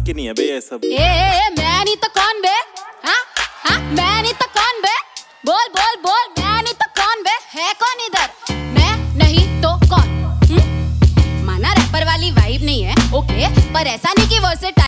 के नहीं है बे ये सब। मैं नहीं तो कौन बे? मैं नहीं तो कौन बे? बोल बोल बोल, मैं नहीं तो कौन बे? है कौन इधर? मैं नहीं तो कौन? माना रैपर वाली वाइब नहीं है, ओके, पर ऐसा नहीं कि वर्सेटाइल